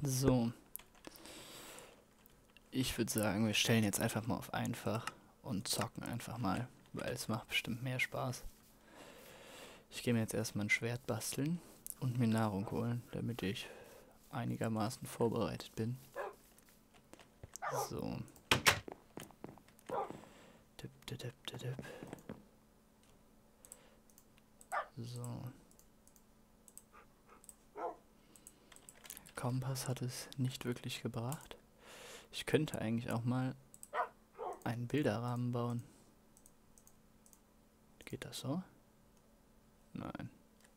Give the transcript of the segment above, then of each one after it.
So, ich würde sagen, wir stellen jetzt einfach mal auf einfach und zocken einfach mal, weil es macht bestimmt mehr Spaß. Ich gehe mir jetzt erstmal ein Schwert basteln und mir Nahrung holen, damit ich einigermaßen vorbereitet bin. So. Tipp, tipp, tipp, tipp, tipp. So. Kompass hat es nicht wirklich gebracht. Ich könnte eigentlich auch mal einen Bilderrahmen bauen. Geht das so? Nein.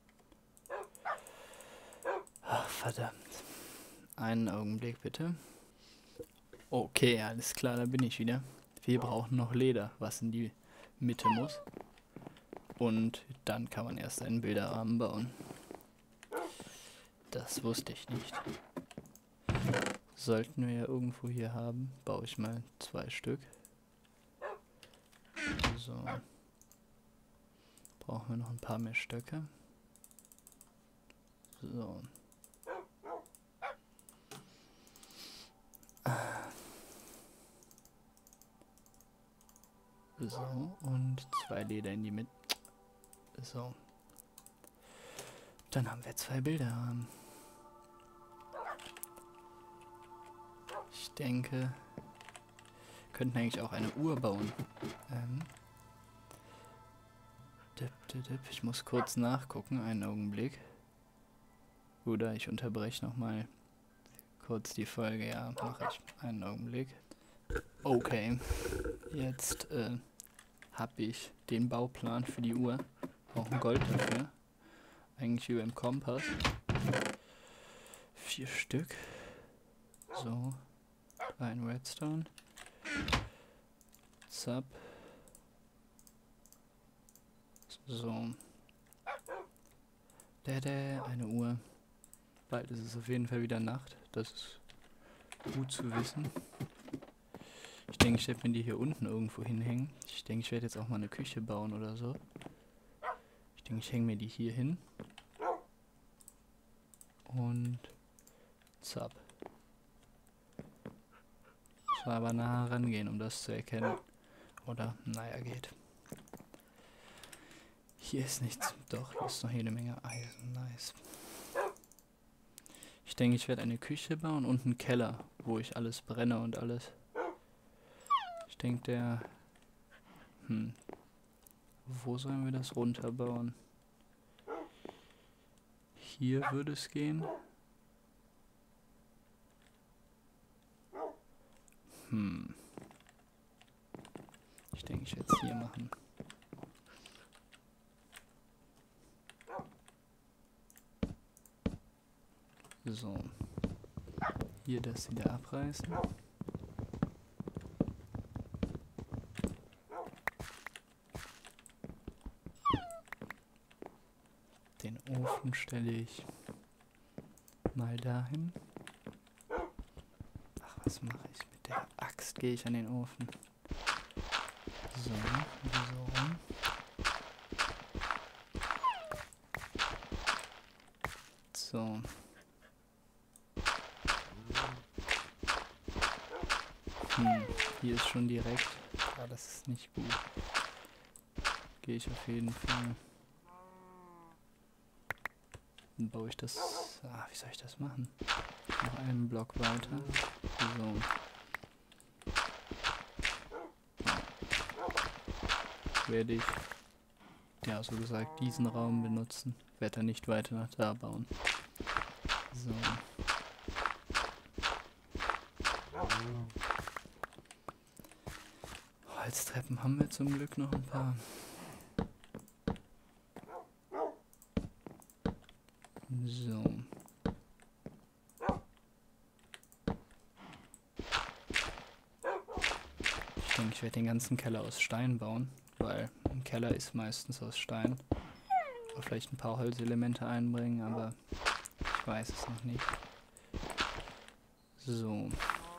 Ach, verdammt. Einen Augenblick bitte. Okay, alles klar, da bin ich wieder. Wir brauchen noch Leder, was in die Mitte muss. Und dann kann man erst einen Bilderrahmen bauen. Das wusste ich nicht. Sollten wir ja irgendwo hier haben, baue ich mal 2 Stück. So. Brauchen wir noch ein paar mehr Stöcke. So. So, und 2 Leder in die Mitte. So. Dann haben wir 2 Bilderrahmen. Ich denke, wir könnten eigentlich auch eine Uhr bauen. Ich muss kurz nachgucken, einen Augenblick. Oder ich unterbreche nochmal kurz die Folge. Ja, mache ich. Einen Augenblick. Okay, jetzt habe ich den Bauplan für die Uhr. Brauchen Gold dafür. Eigentlich wie beim Kompass. 4 Stück. So. Ein Redstone. Zap. So. Eine Uhr. Bald ist es auf jeden Fall wieder Nacht. Das ist gut zu wissen. Ich denke, ich werde mir die hier unten irgendwo hinhängen. Ich denke, ich werde jetzt auch mal eine Küche bauen oder so. Ich denke, ich hänge mir die hier hin. Und zapp. Ich muss aber nah rangehen, um das zu erkennen. Oder, naja, geht. Hier ist nichts. Doch, hier ist noch jede Menge Eisen. Nice. Ich denke, ich werde eine Küche bauen und einen Keller, wo ich alles brenne und alles. Ich denke, der... Wo sollen wir das runterbauen? Hier würde es gehen. Ich denke, ich werde es hier machen. So. Hier das wieder abreißen. Den Ofen stelle ich mal dahin. Ach, was mache ich? Mit der Axt gehe ich an den Ofen. So, so rum. So. Hier ist schon direkt. Ah, das ist nicht gut. Gehe ich auf jeden Fall. Dann baue ich das... wie soll ich das machen? Noch einen Block weiter. So. Werde ich, ja, so gesagt, diesen Raum benutzen. Werde dann nicht weiter nach da bauen. So. Holztreppen haben wir zum Glück noch ein paar. So. Ich denke, ich werde den ganzen Keller aus Stein bauen, weil ein Keller ist meistens aus Stein. Oder vielleicht ein paar Holzelemente einbringen, aber ich weiß es noch nicht. So.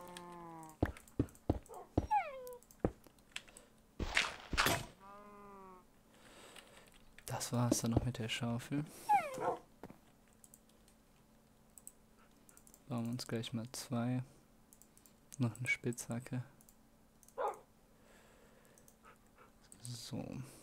Das war es dann noch mit der Schaufel. Bauen wir uns gleich mal 2. Noch eine Spitzhacke. So.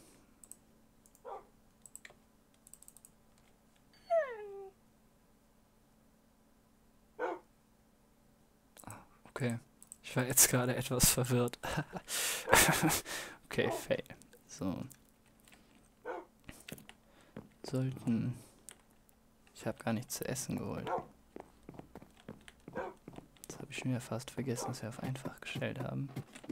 Okay. Ich war jetzt gerade etwas verwirrt. Okay, fail. So. Sollten... Ich habe gar nichts zu essen geholt. Jetzt habe ich schon wieder fast vergessen, dass wir auf einfach gestellt haben.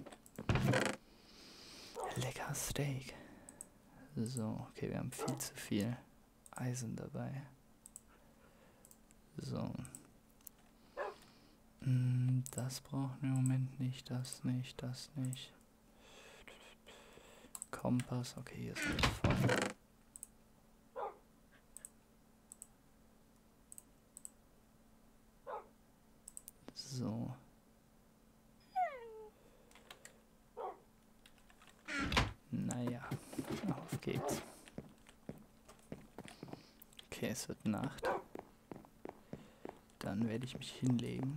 Lecker Steak. So, okay, wir haben viel zu viel Eisen dabei. So. Das brauchen wir im Moment nicht, das nicht, das nicht. Kompass, okay, hier ist alles voll. So. Naja, auf geht's. Okay, es wird Nacht. Dann werde ich mich hinlegen.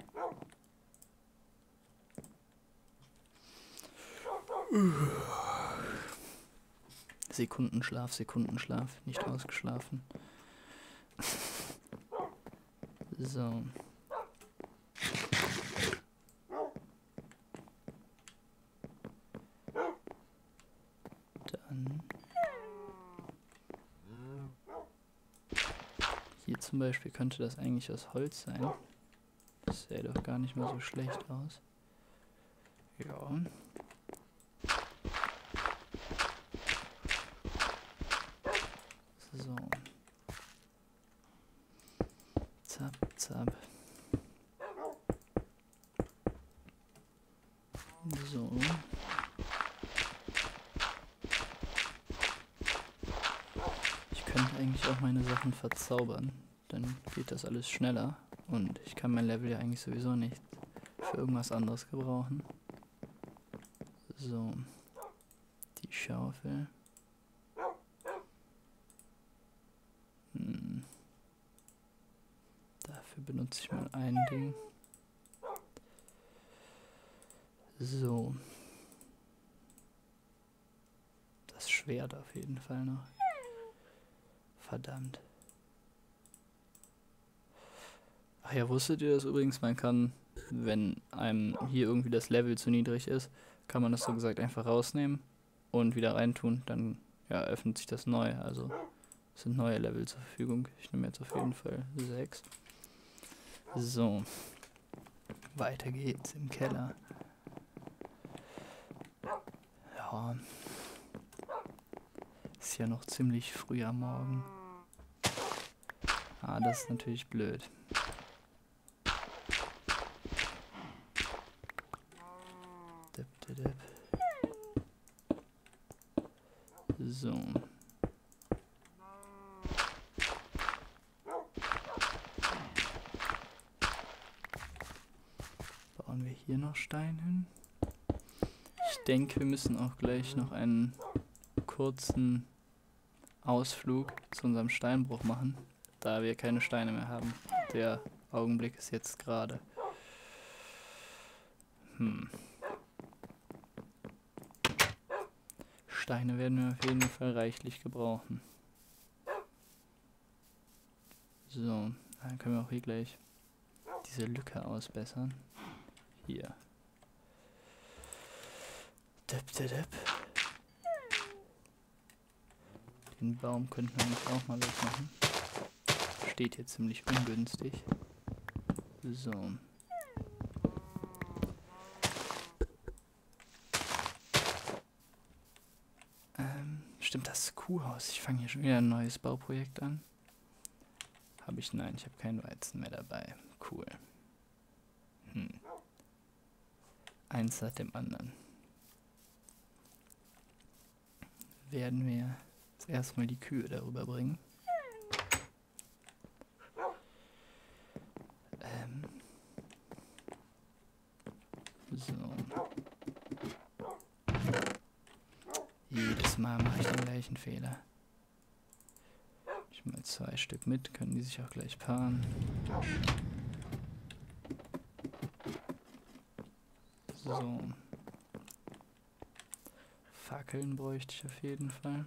Sekundenschlaf, Sekundenschlaf, nicht ausgeschlafen. So. Dann. Hier zum Beispiel könnte das eigentlich aus Holz sein. Das sähe doch gar nicht mal so schlecht aus. Ja. So. Zap, zap. So. Ich könnte eigentlich auch meine Sachen verzaubern. Dann geht das alles schneller. Und ich kann mein Level ja eigentlich sowieso nicht für irgendwas anderes gebrauchen. So. Die Schaufel. Dafür benutze ich mal ein Ding. So. Das Schwert auf jeden Fall noch. Verdammt. Ach ja, wusstet ihr das übrigens? Man kann, wenn einem hier irgendwie das Level zu niedrig ist, kann man das so gesagt einfach rausnehmen und wieder reintun. Dann ja, öffnet sich das neu. Also es sind neue Level zur Verfügung. Ich nehme jetzt auf jeden Fall 6. So. Weiter geht's im Keller. Ja. Ist ja noch ziemlich früh am Morgen. Ah, das ist natürlich blöd. Dip, dip, dip. So. Bauen wir hier noch Stein hin? Ich denke, wir müssen auch gleich noch einen kurzen Ausflug zu unserem Steinbruch machen, da wir keine Steine mehr haben. Der Augenblick ist jetzt gerade. Steine werden wir auf jeden Fall reichlich gebrauchen. So, dann können wir auch hier gleich diese Lücke ausbessern. Hier. Dip, dip, dip. Den Baum könnten wir nämlich auch mal wegmachen. Steht hier ziemlich ungünstig. So. Stimmt, das Kuhhaus. Ich fange hier schon wieder ein neues Bauprojekt an. Habe ich? Nein, ich habe keinen Weizen mehr dabei. Cool. Eins seit dem anderen. Werden wir jetzt erstmal die Kühe darüber bringen. So. Jedes Mal mache ich den gleichen Fehler. Ich mal 2 Stück mit, können die sich auch gleich paaren. So. Fackeln bräuchte ich auf jeden Fall.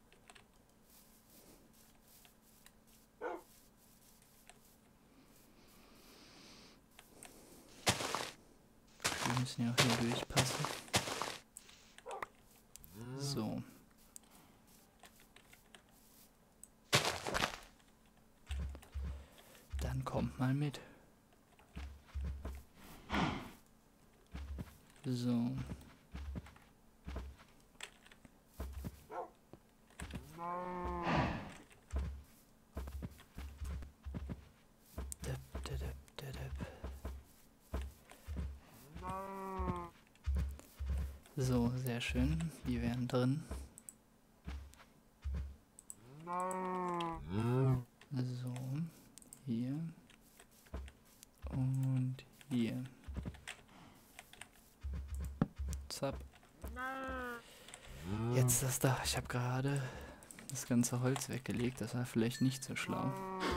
Wir müssen ja auch hier durchpassen. So. Dann kommt mal mit. So. So, sehr schön. Die wären drin. So, hier und hier. Zap. Jetzt das da. Ich habe gerade das ganze Holz weggelegt. Das war vielleicht nicht so schlau.